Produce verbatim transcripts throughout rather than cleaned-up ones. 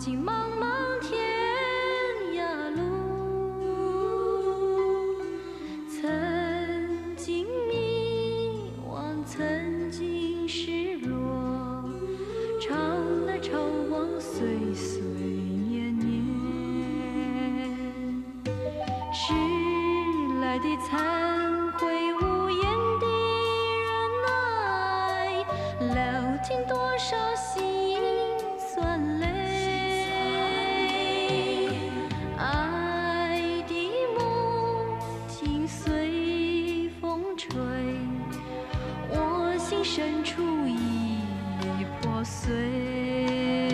尽茫茫天涯路，曾经迷惘，曾经失落，常来常往，岁岁年年，迟来的忏悔，无言的忍耐，流尽多少心酸泪。爱的梦境随风吹，我心深处已破碎。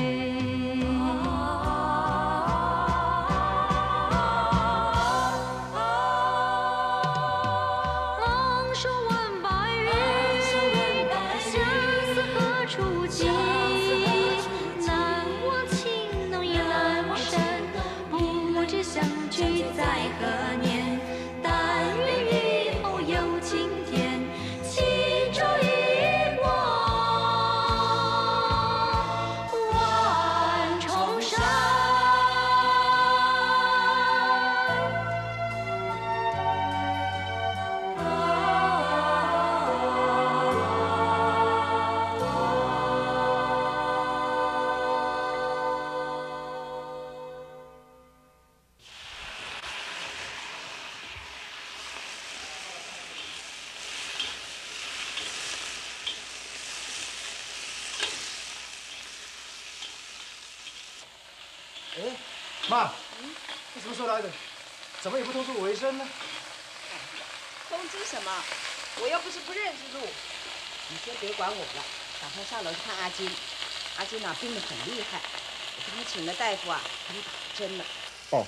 哎，妈，你什么时候来的？怎么也不通知我一声呢？ 通知什么？我又不是不认识路。你先别管我了，赶快上楼去看阿金。阿金啊，病得很厉害，我给你请了大夫啊，给你打针了。 哦。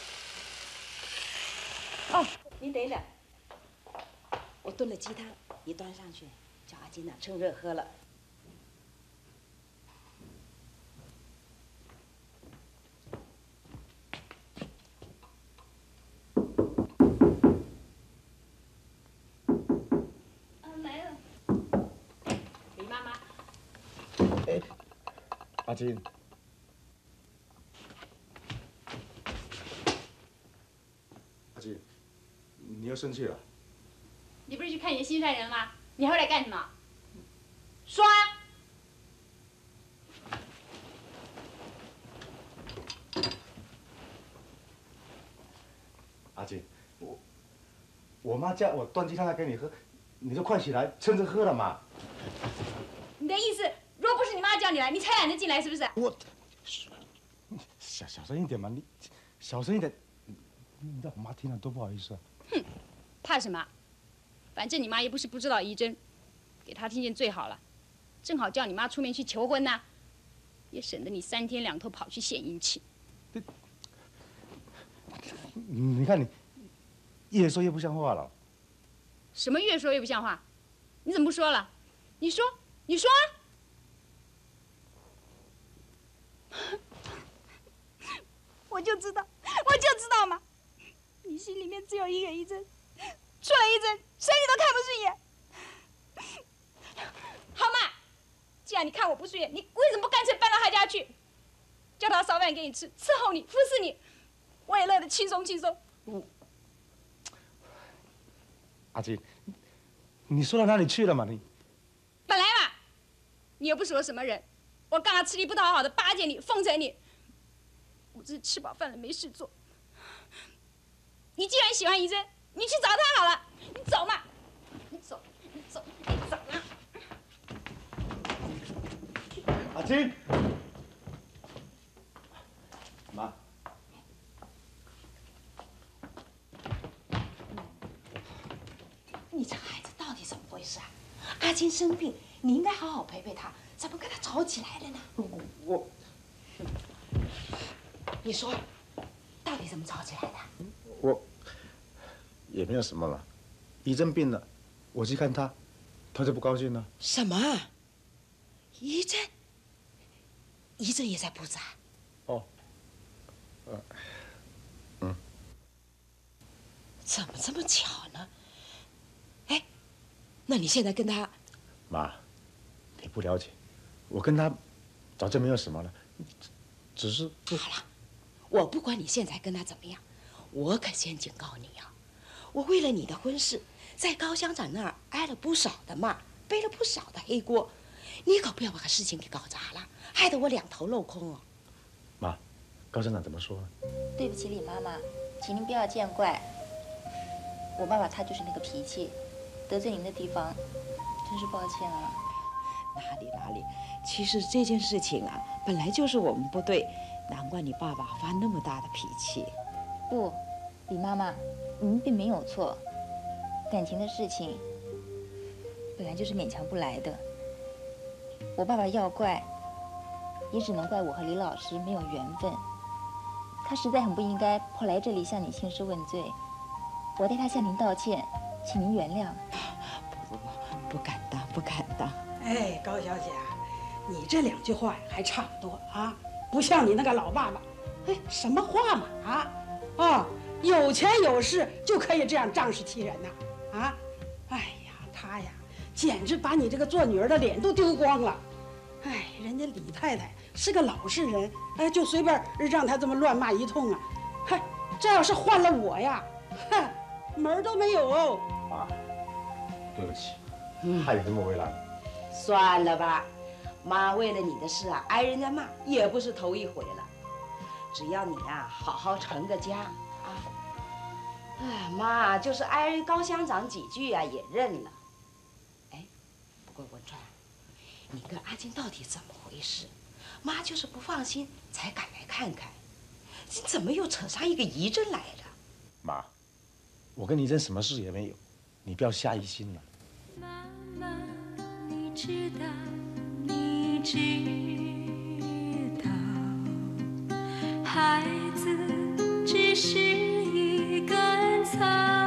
哦，您等等，我炖了鸡汤，你端上去，叫阿金啊趁热喝了。 阿金，阿金，你又生气了？ 你不是去看你的心上人吗？你还回来干什么？说啊！ 阿金，我我妈叫我端鸡汤来给你喝，你就快起来，趁着喝了嘛。 你的意思？ 若不是你妈叫你来，你才懒得进来，是不是？ 我，小小声一点嘛，你小声一点，你让我妈听了多不好意思啊。 哼，怕什么？反正你妈也不是不知道仪真，给她听见最好了，正好叫你妈出面去求婚呐，也省得你三天两头跑去献殷勤。 你看你，越说越不像话了。 什么越说越不像话？你怎么不说了？你说，你说啊！ 我就知道，我就知道嘛！你心里面只有一个仪真，除了仪真，谁你都看不顺眼。好嘛，既然你看我不顺眼，你为什么不干脆搬到他家去，叫他烧饭给你吃，伺候你，服侍你，我也乐得轻松轻松。 我，阿金，你说到哪里去了嘛你？ 本来嘛，你又不是我什么人，我干嘛吃力不讨好的巴结你，奉承你？ 我只是吃饱饭了没事做。你既然喜欢仪真，你去找他好了。你走嘛，你走，你走，你走嘛。 阿金，妈， 你这孩子到底怎么回事啊？阿金生病，你应该好好陪陪他，怎么跟他吵起来了呢？ 我我。 你说，到底怎么吵起来的？ 我也没有什么了，仪真病了，我去看他，他就不高兴了。 什么？仪真？仪真也在铺子啊？ 哦，呃，嗯， 怎么这么巧呢？哎，那你现在跟他…… 妈，你不了解，我跟他早就没有什么了。 只是不好了，我不管你现在跟他怎么样，我可先警告你呀、啊，我为了你的婚事，在高乡长那儿挨了不少的骂，背了不少的黑锅，你可不要把事情给搞砸了，害得我两头镂空哦。 妈，高乡长怎么说呢？ 对不起，李妈妈，请您不要见怪。我爸爸他就是那个脾气，得罪您的地方，真是抱歉啊。 哪里哪里，其实这件事情啊，本来就是我们不对，难怪你爸爸发那么大的脾气。 不，李妈妈，您并没有错。感情的事情本来就是勉强不来的。我爸爸要怪，也只能怪我和李老师没有缘分。他实在很不应该跑来这里向你兴师问罪。我代他向您道歉，请您原谅。 不不不，不敢当，不敢当。 哎，高小姐，你这两句话还差不多啊，不像你那个老爸爸，哎，什么话嘛啊啊，有钱有势就可以这样仗势欺人呐啊！哎呀，他呀，简直把你这个做女儿的脸都丢光了。哎，人家李太太是个老实人，哎，就随便让他这么乱骂一通啊！嗨，这要是换了我呀，哼，门儿都没有哦。 妈，对不起，害你这么为难。 算了吧，妈为了你的事啊，挨人家骂也不是头一回了。只要你啊，好好成个家啊，哎，妈就是挨高乡长几句啊，也认了。哎，不过文川，你跟阿金到底怎么回事？妈就是不放心，才赶来看看。你怎么又扯上一个仪珍来了？ 妈，我跟倪珍什么事也没有，你不要瞎疑心了。 妈妈，你知道，你知道，孩子只是一根草，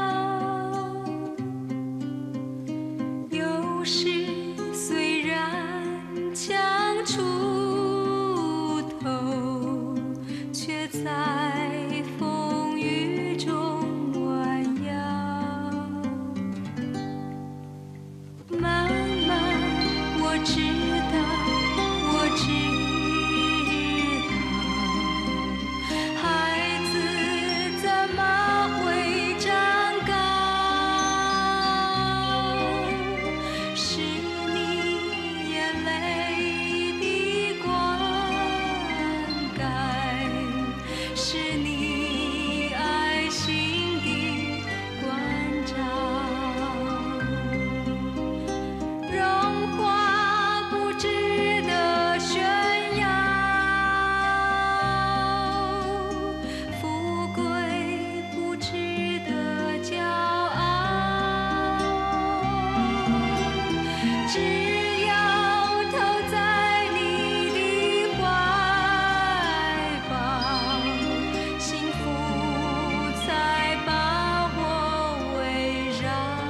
有时虽然强出头，却在风雨中弯腰。妈妈，我知道，我知道，孩子怎么会长高？是你眼泪的灌溉，是你爱心的关照。荣华不值得炫耀，富贵不值得骄傲，只要投在你的怀抱，幸福才把我围绕。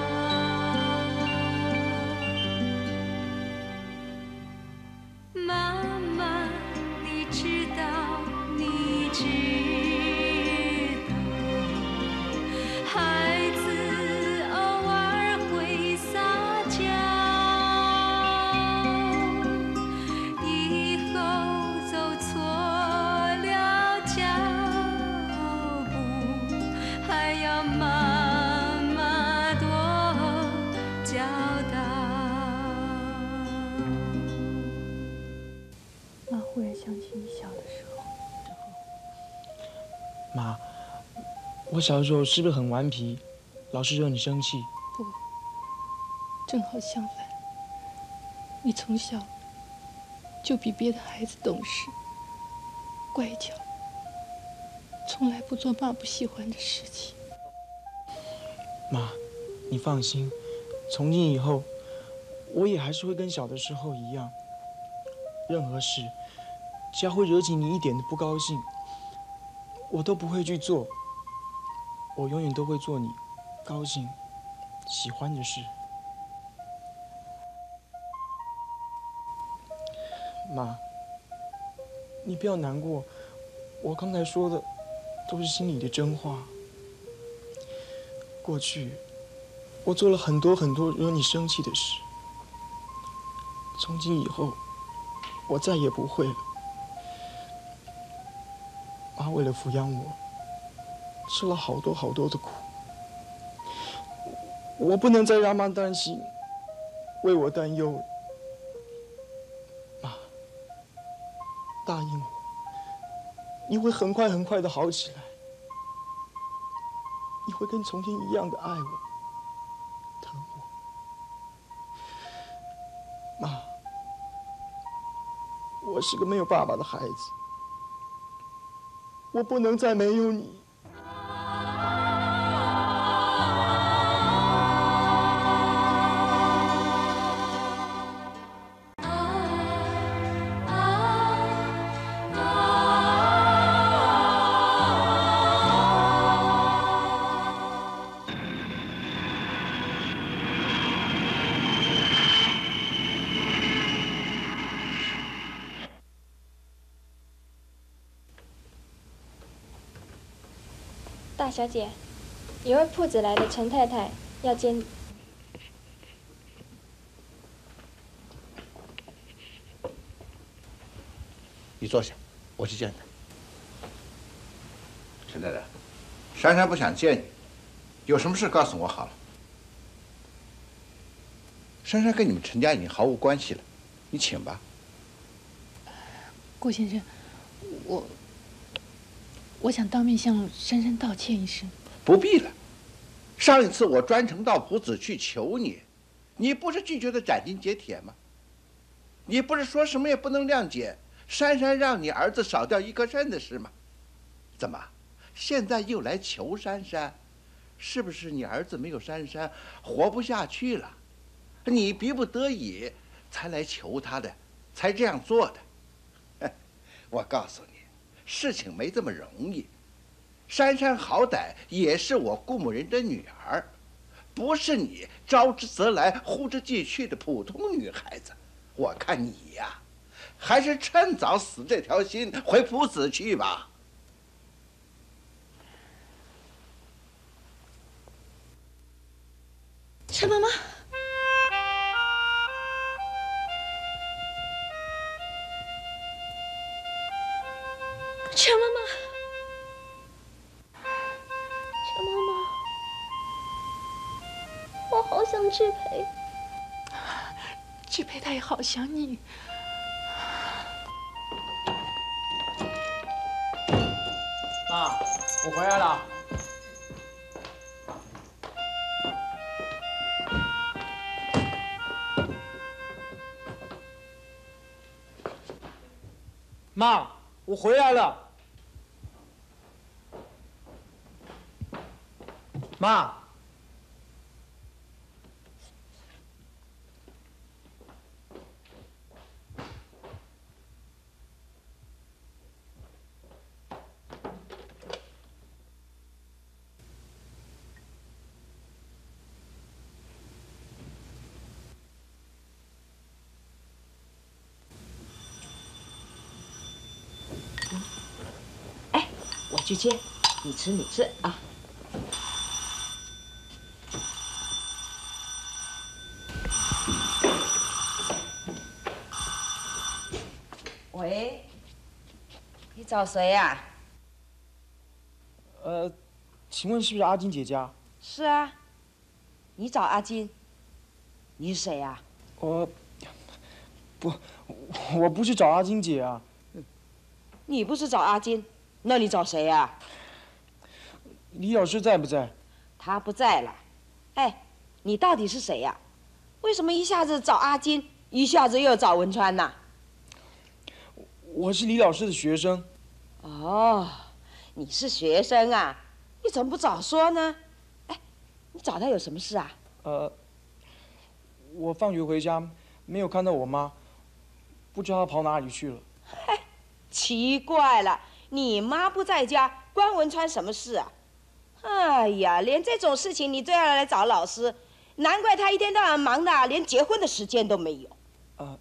妈妈，你知道，你知道，孩子偶尔会撒娇，以后走错了脚步，还要妈妈多教导。 妈忽然想起你小的时候， 妈，我小时候是不是很顽皮，老是惹你生气？ 不，正好相反，你从小就比别的孩子懂事、乖巧，从来不做妈不喜欢的事情。 妈，你放心，从今以后，我也还是会跟小的时候一样，任何事，只要会惹起你一点的不高兴，我都不会去做。我永远都会做你高兴、喜欢的事。妈，你不要难过，我刚才说的都是心里的真话。过去，我做了很多很多惹你生气的事，从今以后，我再也不会了。 妈为了抚养我，吃了好多好多的苦。我不能再让妈担心，为我担忧了。妈，答应我，你会很快很快的好起来。你会跟从前一样的爱我、疼我。妈，我是个没有爸爸的孩子，我不能再没有你。 大小姐，一位铺子来的陈太太要见你。 你坐下，我去见他。陈太太，珊珊不想见你，有什么事告诉我好了。珊珊跟你们陈家已经毫无关系了，你请吧。 顾先生，我。我想当面向珊珊道歉一声。 不必了，上一次我专程到浦子去求你，你不是拒绝的斩钉截铁吗？你不是说什么也不能谅解珊珊让你儿子少掉一颗肾的事吗？怎么，现在又来求珊珊？是不是你儿子没有珊珊活不下去了？你逼不得已才来求他的，才这样做的。我告诉你。事情没这么容易，珊珊好歹也是我顾某人的女儿，不是你招之则来呼之即去的普通女孩子。我看你呀，还是趁早死这条心，回浦子去吧。 陈妈妈。陈妈妈，陈妈妈，我好想志培。 志培他也好想你。 妈，我回来了。妈，我回来了。妈， 哎，我去接，你吃你吃啊。喂，你找谁呀？ 呃，请问是不是阿金姐家？ 是啊，你找阿金。你是谁呀？ 我，不，我不是找阿金姐啊。 你不是找阿金，那你找谁呀？ 李老师在不在？ 他不在了。哎，你到底是谁呀？为什么一下子找阿金，一下子又找文川呢？ 我是李老师的学生。 哦，你是学生啊？你怎么不早说呢？哎，你找他有什么事啊？ 呃，我放学回家没有看到我妈，不知道她跑哪里去了。 哎，奇怪了，你妈不在家，关文川什么事啊？哎呀，连这种事情你都要来找老师，难怪他一天到晚忙的连结婚的时间都没有。 啊。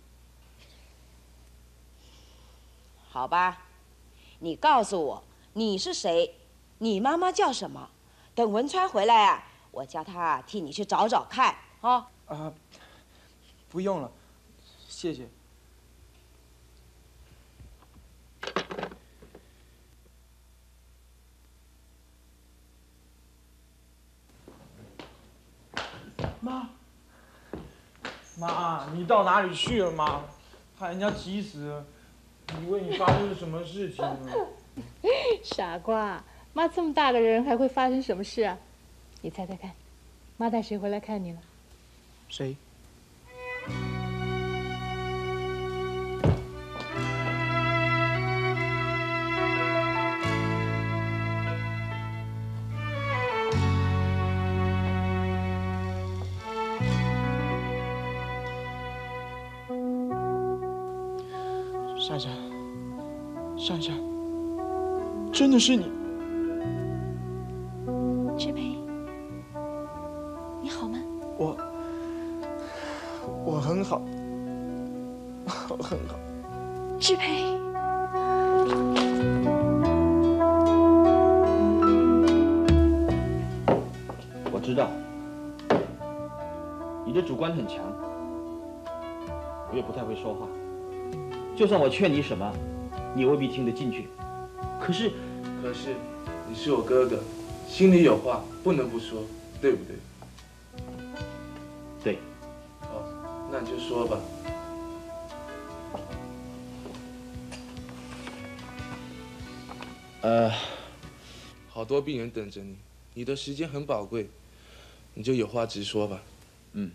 好吧，你告诉我你是谁，你妈妈叫什么？等文川回来啊，我叫他替你去找找看啊。 啊，不用了，谢谢。 妈，你到哪里去了妈？害人家急死了，以为你发生了什么事情呢？ 傻瓜，妈这么大个人还会发生什么事啊？你猜猜看，妈带谁回来看你了？ 谁？珊珊，珊珊，真的是你！ 志培，你好吗？ 我，我很好，我很好。 志培， 我知道，你的主观很强，我也不太会说话。就算我劝你什么，你也未必听得进去。可是， 可是，你是我哥哥，心里有话不能不说，对不对？ 对。 哦，那你就说吧。 呃， 好多病人等着你，你的时间很宝贵，你就有话直说吧。 嗯。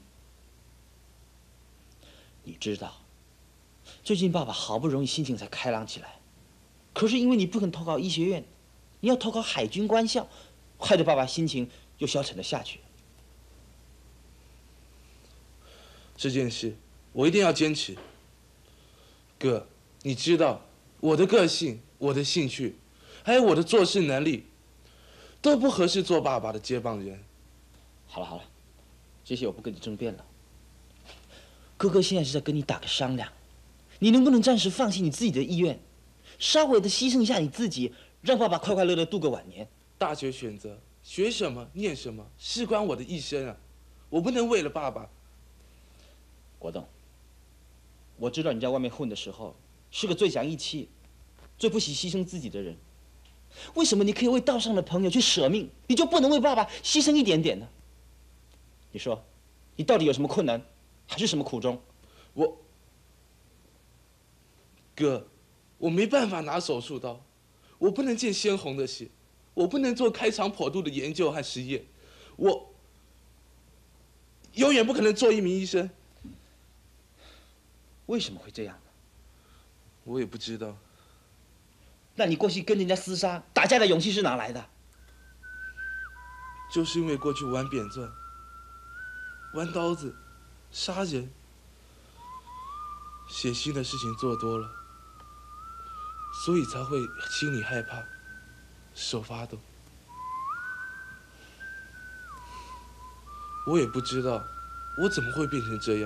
你知道。最近爸爸好不容易心情才开朗起来，可是因为你不肯投考医学院，你要投考海军官校，害得爸爸心情又消沉了下去。 这件事我一定要坚持。哥，你知道我的个性、我的兴趣，还有我的做事能力，都不合适做爸爸的接棒人。 好了好了，这些我不跟你争辩了。哥哥现在是在跟你打个商量。你能不能暂时放弃你自己的意愿，稍微的牺牲一下你自己，让爸爸快快乐乐度过晚年？ 大学选择学什么、念什么，事关我的一生啊！我不能为了爸爸。 国栋，我知道你在外面混的时候是个最讲义气、最不惜牺牲自己的人。为什么你可以为道上的朋友去舍命，你就不能为爸爸牺牲一点点呢？你说，你到底有什么困难，还是什么苦衷？ 我。哥，我没办法拿手术刀，我不能见鲜红的血，我不能做开肠破肚的研究和实验，我永远不可能做一名医生。 为什么会这样呢？ 我也不知道。 那你过去跟人家厮杀、打架的勇气是哪来的？ 就是因为过去玩扁钻、玩刀子、杀人、血腥的事情做多了。所以才会心里害怕，手发抖。我也不知道我怎么会变成这样，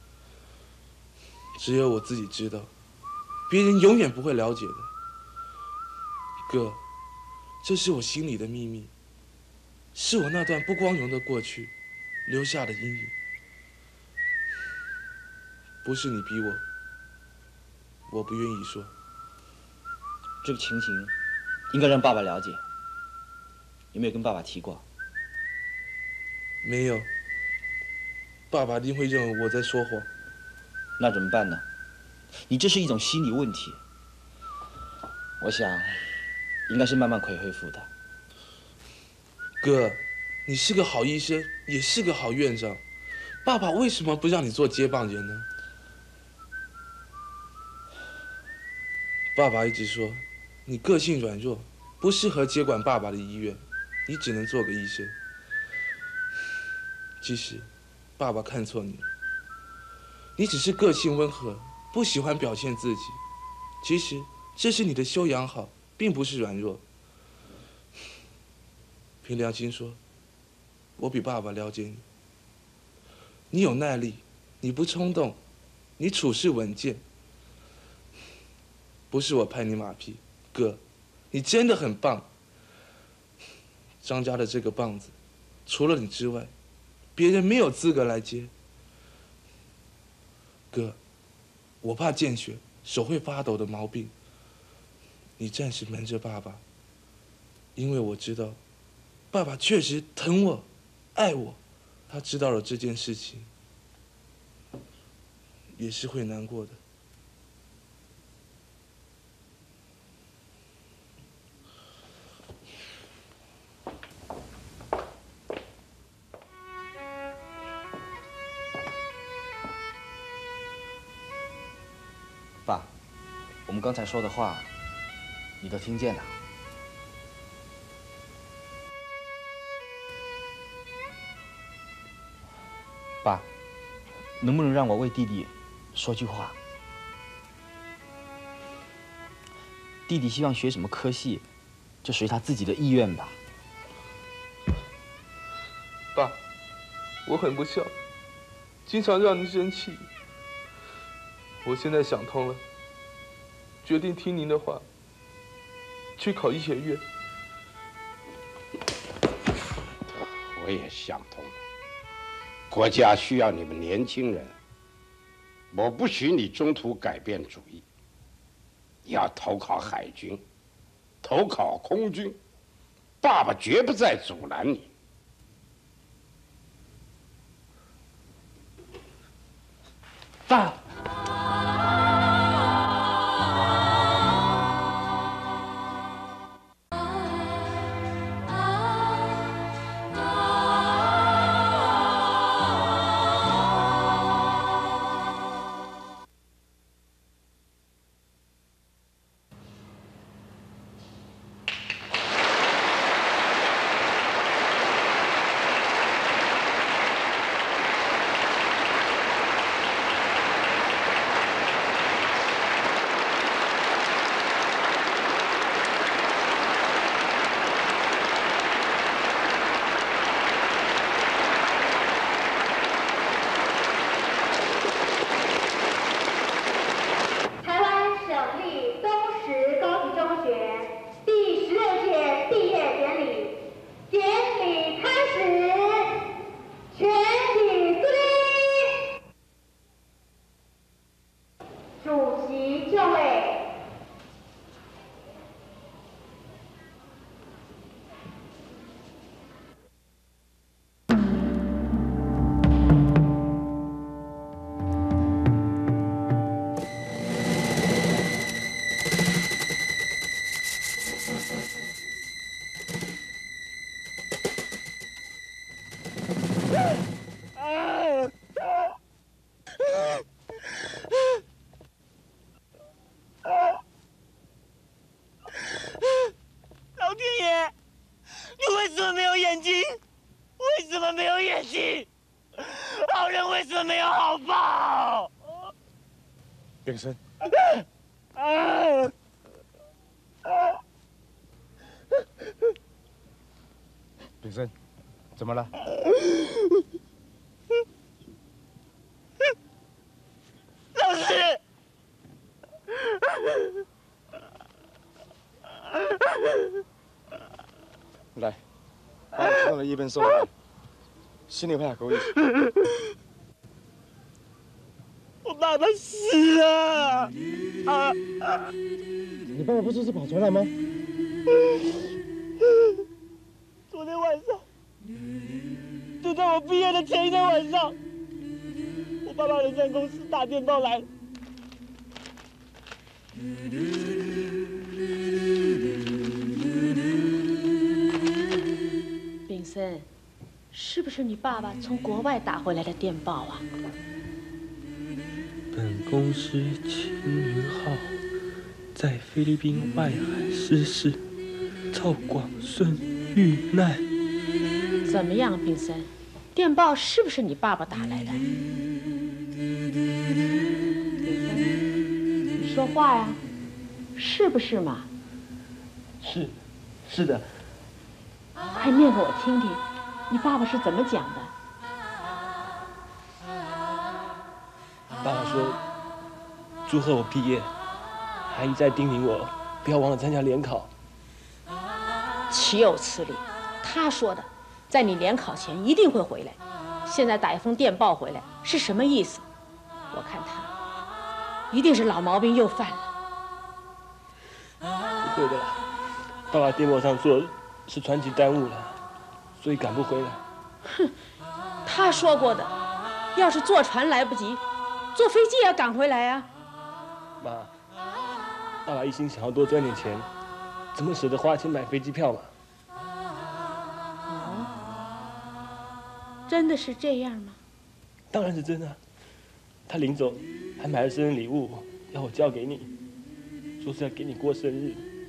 只有我自己知道，别人永远不会了解的。哥，这是我心里的秘密，是我那段不光荣的过去留下的阴影。不是你逼我，我不愿意说。 这个情形应该让爸爸了解。有没有跟爸爸提过？ 没有。爸爸一定会认为我在说谎。 那怎么办呢？你这是一种心理问题，我想应该是慢慢可以恢复的。 哥，你是个好医生，也是个好院长，爸爸为什么不让你做接棒人呢？爸爸一直说，你个性软弱，不适合接管爸爸的医院，你只能做个医生。其实，爸爸看错你了。你只是个性温和，不喜欢表现自己。其实，这是你的修养好，并不是软弱。凭良心说，我比爸爸了解你。你有耐力，你不冲动，你处事稳健。不是我拍你马屁，哥，你真的很棒。张家的这个棒子，除了你之外，别人没有资格来接。哥，我怕见血，手会发抖的毛病。你暂时瞒着爸爸，因为我知道，爸爸确实疼我，爱我，他知道了这件事情， 也是会难过的。 爸，我们刚才说的话，你都听见了。爸，能不能让我为弟弟说句话？弟弟希望学什么科系，就随他自己的意愿吧。 爸，我很不孝，经常让您生气。我现在想通了，决定听您的话，去考医学院。 我也想通了，国家需要你们年轻人，我不许你中途改变主意。你要投考海军，投考空军，爸爸绝不再阻拦你。 爸。 炳生，炳生，怎么了？ 老师， 来，把你看到的一本收来，心里话给我一起。 我爸爸死了！啊啊！ 你爸爸不是是跑船来吗？ 昨天晚上，就在我毕业的前一天晚上，我爸爸人在公司打电报来了。 炳森，是不是你爸爸从国外打回来的电报啊？ 本公司青云号在菲律宾外海失事，赵广顺遇难。 怎么样，炳森？电报是不是你爸爸打来的？你说话呀，是不是嘛？ 是，是的。 快念给我听听，你爸爸是怎么讲的？ 爸爸说祝贺我毕业，还一再叮咛我不要忘了参加联考。 岂有此理！他说的，在你联考前一定会回来。现在打一封电报回来是什么意思？我看他一定是老毛病又犯了。 不会的啦，爸爸电报上说是船期耽误了，所以赶不回来。 哼，他说过的，要是坐船来不及， 坐飞机也要赶回来啊。 妈，爸爸一心想要多赚点钱，怎么舍得花钱买飞机票嘛？ 哦，真的是这样吗？ 当然是真的。他临走还买了生日礼物，要我交给你，说是要给你过生日。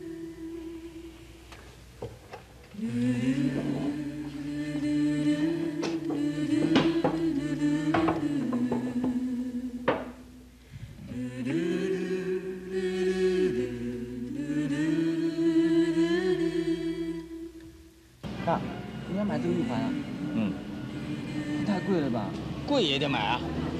爸，你要买这个玉环啊？ 嗯， 太贵了吧？ 贵也得买啊。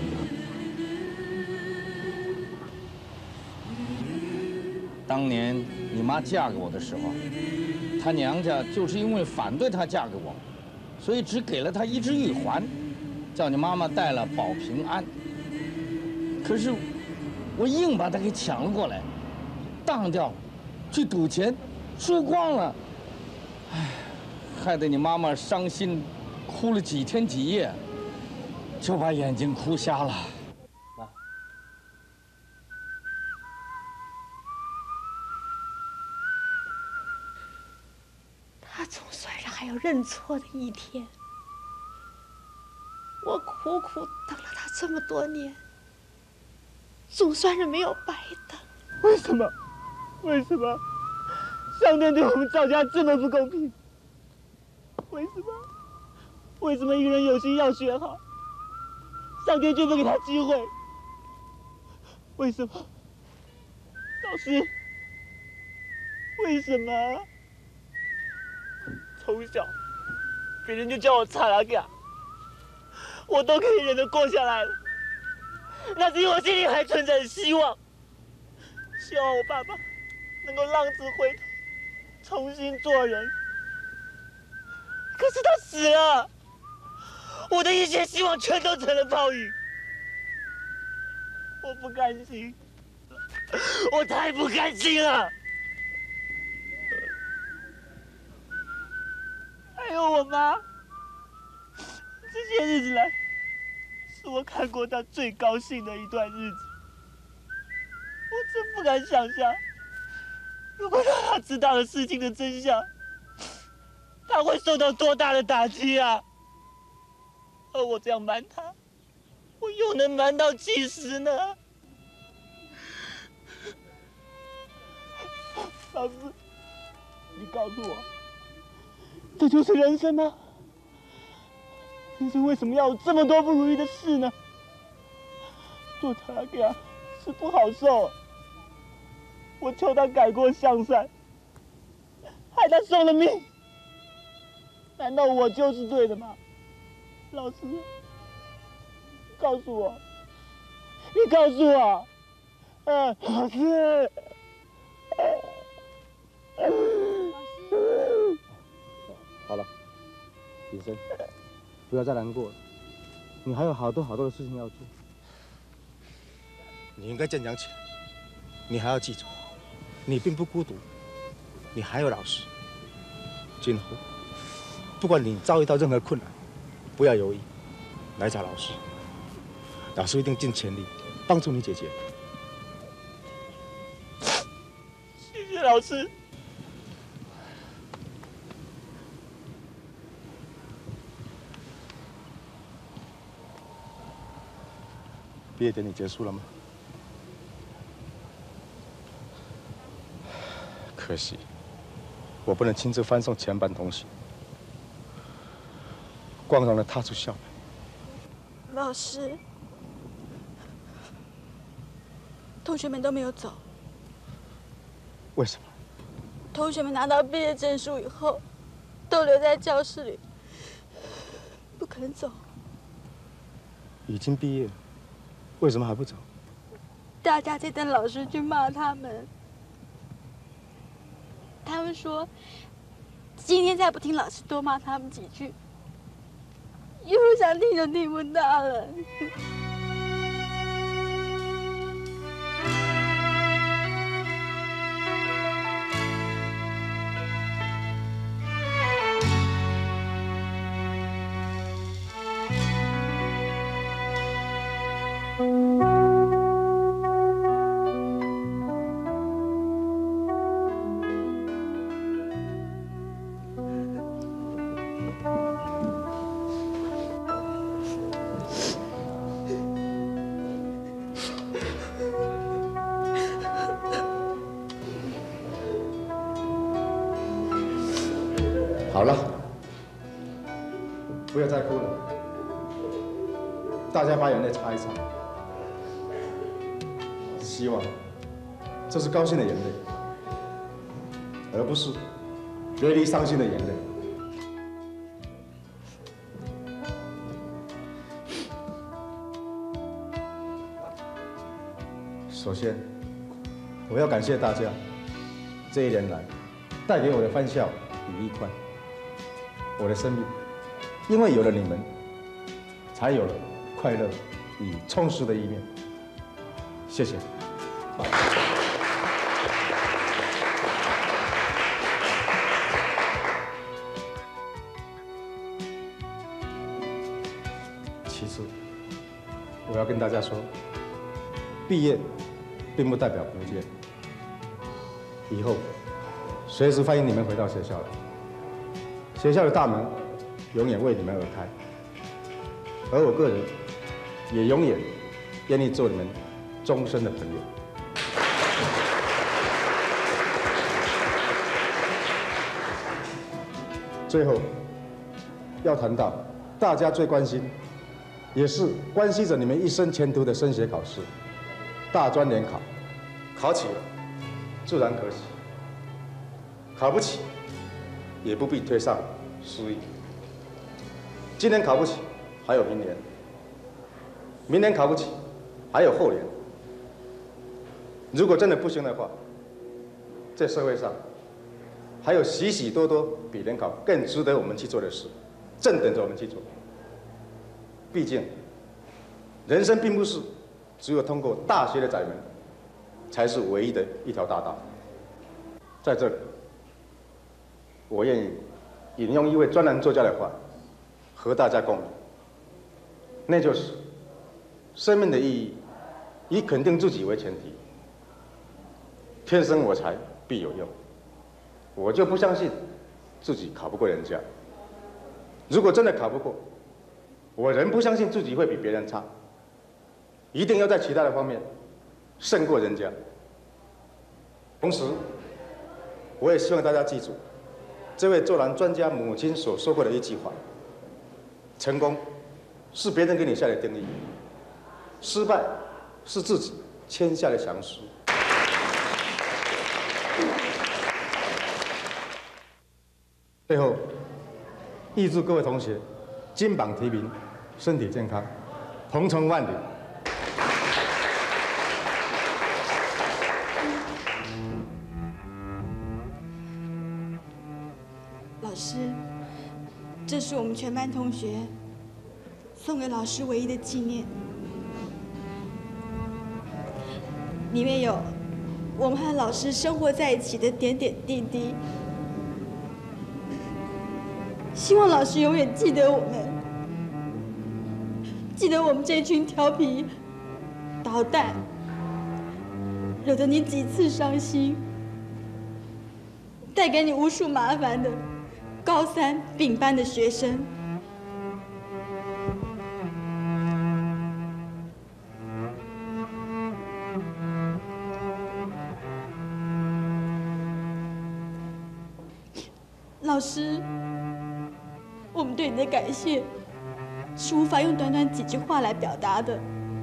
当年你妈嫁给我的时候，她娘家就是因为反对她嫁给我，所以只给了她一只玉环，叫你妈妈戴了保平安。可是我硬把她给抢了过来，当掉，去赌钱，输光了，唉，害得你妈妈伤心，哭了几天几夜，就把眼睛哭瞎了。 他总算是还有认错的一天。我苦苦等了他这么多年，总算是没有白等。 为什么？为什么？上天对我们赵家这么不公平？为什么？为什么一个人有心要学好，上天却不给他机会？为什么？老师，为什么？从小，别人就叫我查拉嘎，我都可以忍得过下来了。那是因为我心里还存着希望，希望我爸爸能够浪子回头，重新做人。可是他死了，我的一切希望全都成了泡影。我不甘心，我太不甘心了。还有我妈，这些日子来，是我看过她最高兴的一段日子。我真不敢想象，如果让她知道了事情的真相，她会受到多大的打击啊！而我这样瞒她，我又能瞒到几时呢？老师，你告诉我。这就是人生吗？人生为什么要有这么多不如意的事呢？做查拉给啊是不好受，我求他改过向善，害他送了命，难道我就是对的吗？老师，告诉我，你告诉我，啊，老师。 好了，隐身，不要再难过了。你还有好多好多的事情要做，你应该坚强起来。你还要记住，你并不孤独，你还有老师。今后，不管你遭遇到任何困难，不要犹豫，来找老师。老师一定尽全力帮助你解决。 谢谢老师。 毕业典礼结束了吗？可惜，我不能亲自欢送全班同学，光荣地踏出校门。 老师，同学们都没有走。 为什么？ 同学们拿到毕业证书以后，都留在教室里，不肯走。 已经毕业了。为什么还不走？ 大家在等老师去骂他们。他们说，今天再不听老师多骂他们几句，以后想听就听不到了。 嗯。 不要再哭了，大家把眼泪擦一擦。希望这是高兴的眼泪，而不是别离伤心的眼泪。首先，我要感谢大家这一年来带给我的欢笑与愉快。我的生命因为有了你们，才有了快乐与充实的一面。谢谢。其次，我要跟大家说，毕业并不代表不见。以后随时欢迎你们回到学校来，学校的大门永远为你们而开，而我个人也永远愿意做你们终身的朋友。最后，要谈到大家最关心，也是关系着你们一生前途的升学考试——大专联考。考起了，自然可喜；考不起，也不必推上失意。今年考不起，还有明年；明年考不起，还有后年。如果真的不行的话，这社会上还有许许多多比联考更值得我们去做的事，正等着我们去做。毕竟，人生并不是只有通过大学的窄门，才是唯一的一条大道。在这里，我愿意引用一位专栏作家的话，和大家共勉，那就是：生命的意义以肯定自己为前提。天生我材必有用，我就不相信自己考不过人家。如果真的考不过，我仍不相信自己会比别人差，一定要在其他的方面胜过人家。同时，我也希望大家记住这位作栏专家母亲所说过的一句话：成功是别人给你下的定义，失败是自己签下的详书。最后，预祝各位同学金榜题名，身体健康，鹏程万里。 老师，这是我们全班同学送给老师唯一的纪念，里面有我们和老师生活在一起的点点滴滴。希望老师永远记得我们，记得我们这群调皮、捣蛋、惹得你几次伤心、带给你无数麻烦的高三丙班的学生。老师，我们对你的感谢是无法用短短几句话来表达的，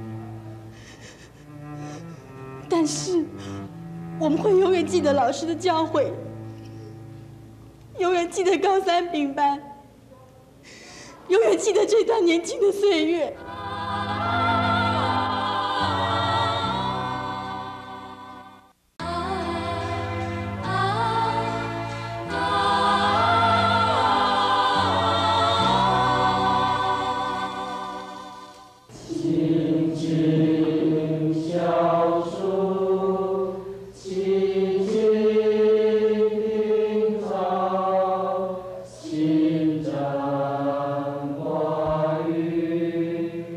但是我们会永远记得老师的教诲，永远记得高三丙班，永远记得这段年轻的岁月。 心展花雨。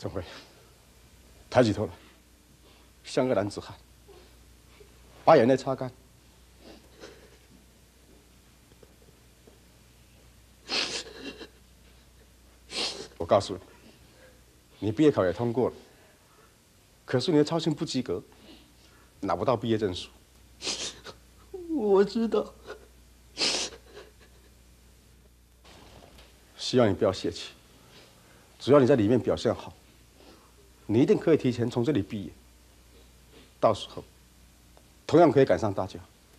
郑辉，抬起头来，像个男子汉，把眼泪擦干。我告诉你，你毕业考也通过了，可是你的操行不及格，拿不到毕业证书。 我知道。 希望你不要泄气，只要你在里面表现好，你一定可以提前从这里毕业。到时候，同样可以赶上大家。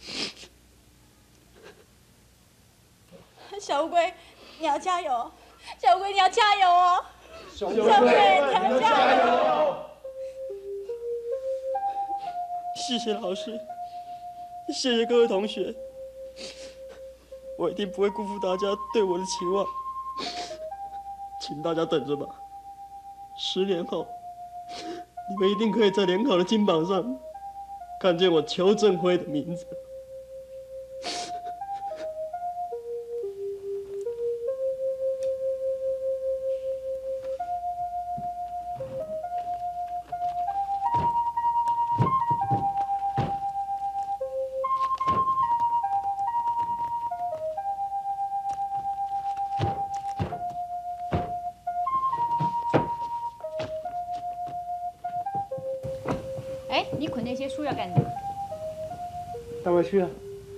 小乌龟，你要加油！小乌龟，你要加油哦！ 小乌龟，你要加油！ 谢谢老师，谢谢各位同学，我一定不会辜负大家对我的期望，请大家等着吧。十年后，你们一定可以在联考的金榜上看见我邱正辉的名字。 哎，你捆那些书要干什么？ 带回去啊。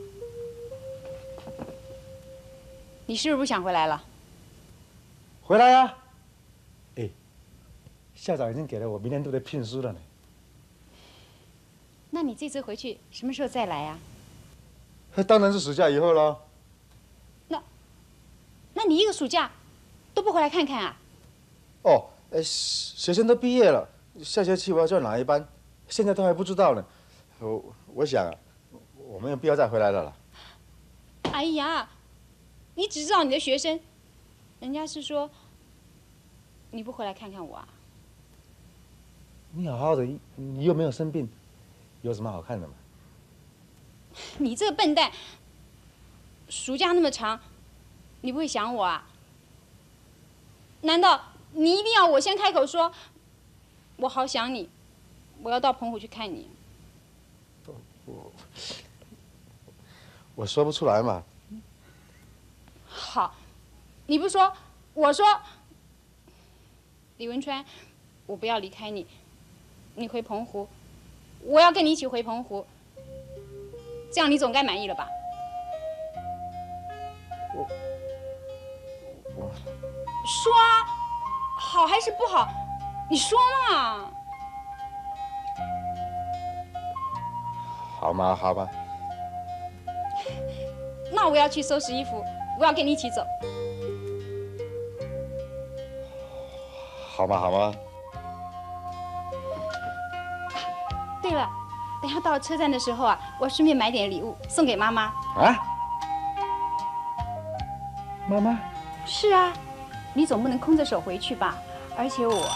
你是不是不想回来了？ 回来呀、啊！哎，校长已经给了我明年度的聘书了呢。 那你这次回去什么时候再来呀、 啊？当然是暑假以后喽。 那，那你一个暑假都不回来看看啊？ 哦，呃，学生都毕业了，下学期我要教哪一班？现在都还不知道呢，我我想啊，我没有必要再回来了啦。 哎呀，你只知道你的学生，人家是说你不回来看看我啊？ 你好好的，你又没有生病，有什么好看的嘛？ 你这个笨蛋，暑假那么长，你不会想我啊？难道你一定要我先开口说，我好想你？我要到澎湖去看你。 我我说不出来嘛。 好，你不说，我说。李文川，我不要离开你，你回澎湖，我要跟你一起回澎湖，这样你总该满意了吧？ 我我说啊，好还是不好？你说嘛。 好嘛，好吧。 那我要去收拾衣服，我要跟你一起走。 好嘛，好嘛。 对了，等下到了车站的时候啊，我顺便买点礼物送给妈妈。 啊？妈妈？ 是啊，你总不能空着手回去吧？而且我。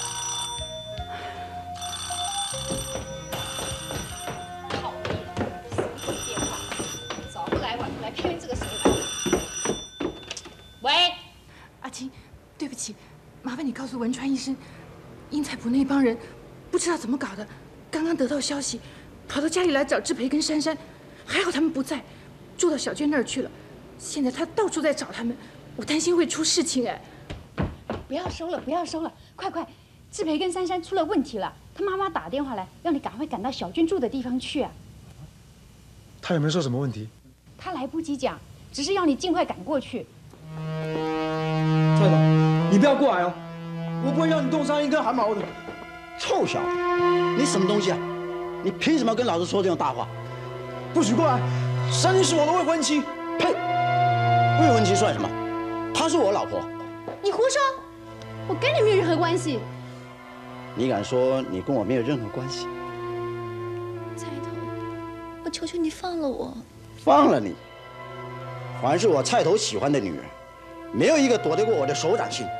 对不起，麻烦你告诉文川医生，英才埔那帮人不知道怎么搞的，刚刚得到消息，跑到家里来找志培跟珊珊，还好他们不在，住到小娟那儿去了。现在他到处在找他们，我担心会出事情哎。 不要收了，不要收了，快快！志培跟珊珊出了问题了，他妈妈打电话来，让你赶快赶到小娟住的地方去啊。 他有没有说什么问题？ 他来不及讲，只是要你尽快赶过去。 蔡总，你不要过来哦，我不会让你冻伤一根汗毛的。 臭小子，你什么东西啊？你凭什么跟老子说这种大话？ 不许过来！珊妮是我的未婚妻。 呸！未婚妻算什么？她是我老婆。 你胡说！我跟你没有任何关系。 你敢说你跟我没有任何关系？ 菜头，我求求你放了我。 放了你？凡是我菜头喜欢的女人，没有一个躲得过我的手掌心。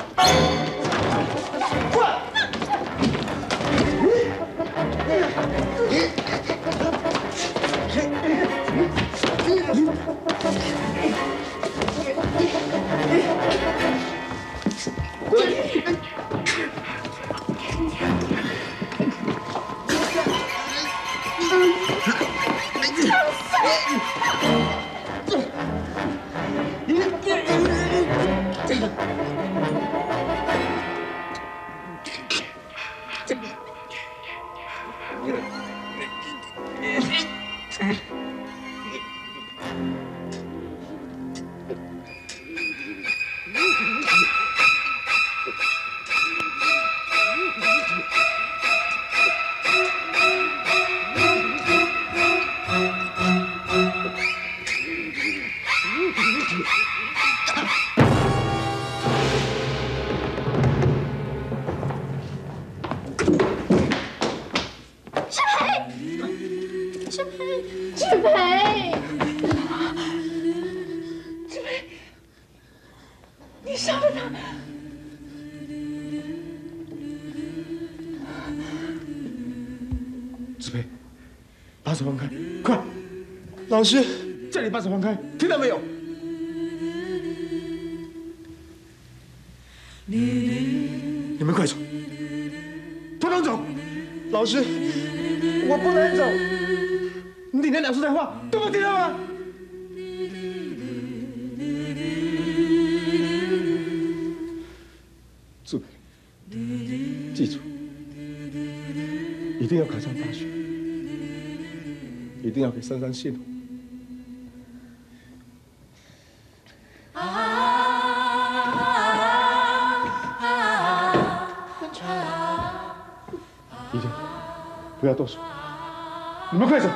过来！滚！ 手放开，快！老师，叫你把手放开，听到没有？你们快走，统统走！老师，我不能走，你连老师的话都不听到吗？志培，记住，一定要考上大学。一定要给珊珊幸福。一定不要动手，你们快走！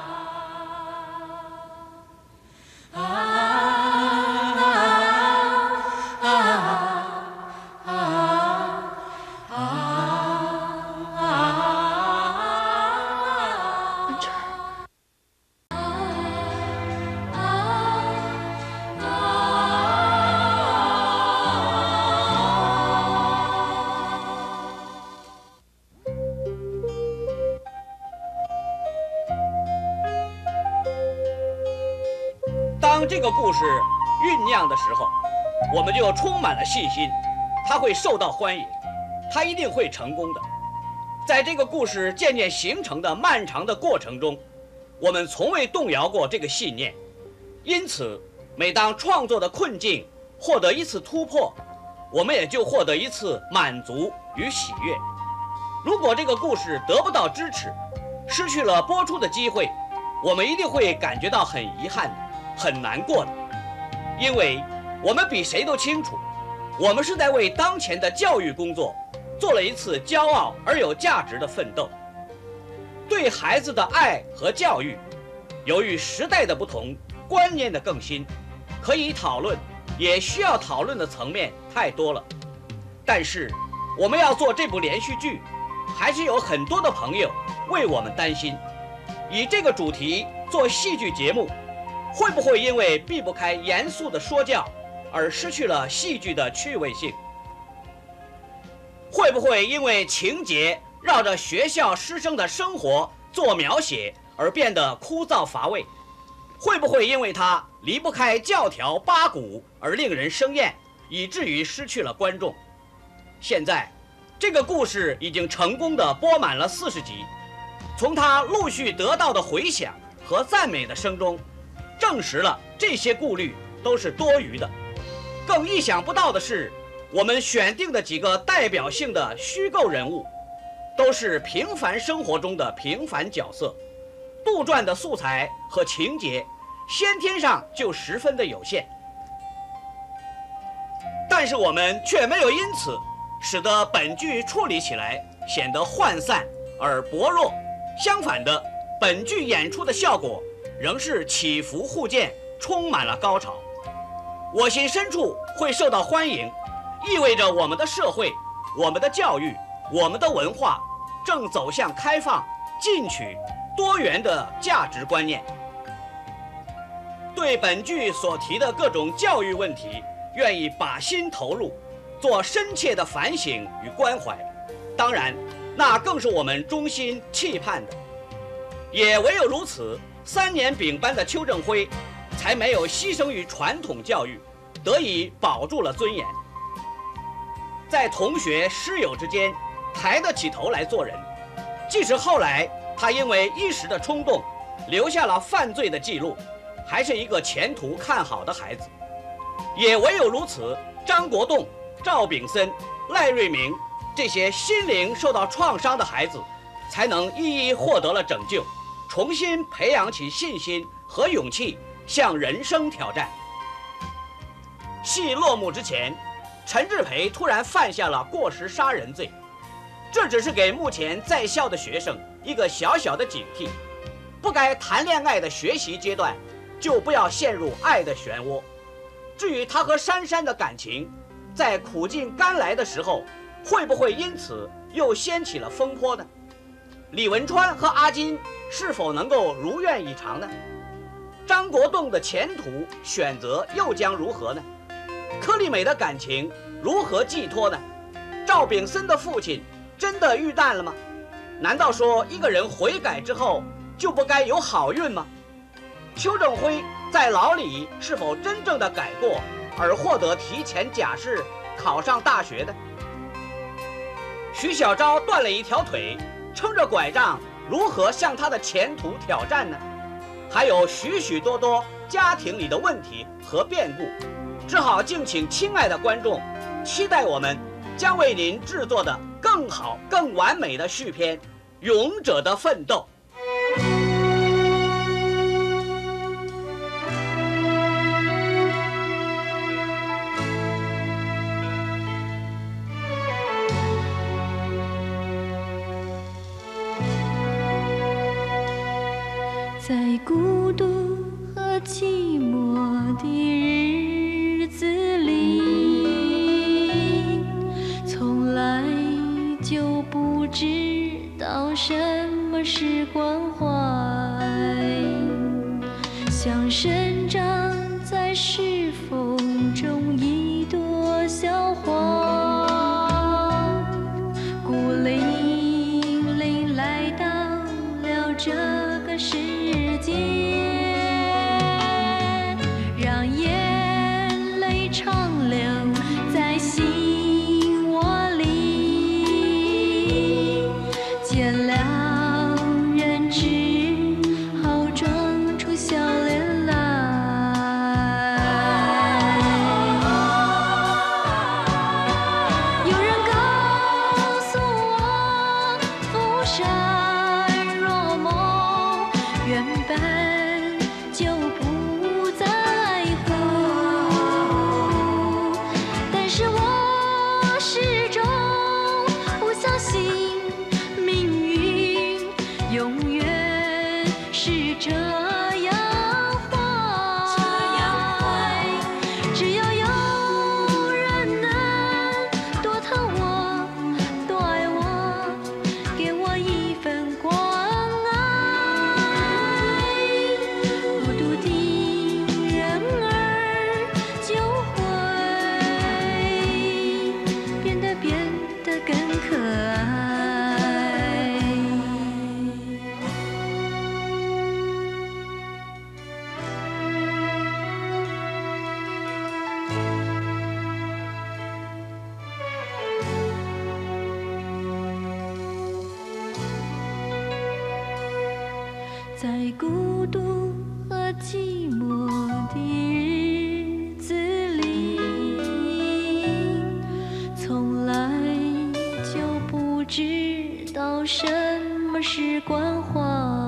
当这个故事酝酿的时候，我们就充满了信心，它会受到欢迎，它一定会成功的。在这个故事渐渐形成的漫长的过程中，我们从未动摇过这个信念。因此，每当创作的困境获得一次突破，我们也就获得一次满足与喜悦。如果这个故事得不到支持，失去了播出的机会，我们一定会感觉到很遗憾的。很难过的，因为我们比谁都清楚，我们是在为当前的教育工作做了一次骄傲而有价值的奋斗。对孩子的爱和教育，由于时代的不同，观念的更新，可以讨论，也需要讨论的层面太多了。但是，我们要做这部连续剧，还是有很多的朋友为我们担心，以这个主题做戏剧节目。会不会因为避不开严肃的说教而失去了戏剧的趣味性？会不会因为情节绕着学校师生的生活做描写而变得枯燥乏味？会不会因为它离不开教条八股而令人生厌，以至于失去了观众？现在，这个故事已经成功地播满了四十集，从它陆续得到的回响和赞美的声中，证实了这些顾虑都是多余的。更意想不到的是，我们选定的几个代表性的虚构人物，都是平凡生活中的平凡角色，杜撰的素材和情节，先天上就十分的有限。但是我们却没有因此使得本剧处理起来显得涣散而薄弱，相反的，本剧演出的效果仍是起伏互见，充满了高潮。我心深处会受到欢迎，意味着我们的社会、我们的教育、我们的文化正走向开放、进取、多元的价值观念。对本剧所提的各种教育问题，愿意把心投入，做深切的反省与关怀。当然，那更是我们衷心期盼的。也唯有如此，三年丙班的邱正辉才没有牺牲于传统教育，得以保住了尊严，在同学师友之间抬得起头来做人。即使后来他因为一时的冲动留下了犯罪的记录，还是一个前途看好的孩子。也唯有如此，张国栋、赵炳森、赖瑞明这些心灵受到创伤的孩子，才能一一获得了拯救，重新培养起信心和勇气，向人生挑战。戏落幕之前，陈志培突然犯下了过失杀人罪，这只是给目前在校的学生一个小小的警惕：不该谈恋爱的学习阶段，就不要陷入爱的漩涡。至于他和珊珊的感情，在苦尽甘来的时候，会不会因此又掀起了风波呢？李文川和阿金是否能够如愿以偿呢？张国栋的前途选择又将如何呢？柯丽美的感情如何寄托呢？赵炳森的父亲真的遇难了吗？难道说一个人悔改之后就不该有好运吗？邱正辉在牢里是否真正的改过，而获得提前假释考上大学的？徐小昭断了一条腿，撑着拐杖如何向他的前途挑战呢？还有许许多多家庭里的问题和变故，只好敬请亲爱的观众期待我们将为您制作的更好更完美的续篇《勇者的奋斗》。 在孤独和寂寞的日子里，从来就不知道什么是关怀，像生长在石缝中一朵小花，孤零零来到了这个世界，让眼泪长流在心窝里，见了人只好装出笑脸来。有人告诉我，浮生若梦，原本就不在乎，但是我始终不相信命运永远是这样坏。只要有人能多疼我，多爱我，给我一份关爱，孤独的人儿就会变得变得更可爱。在孤独和寂寞的日子里，从来就不知道什么是关怀。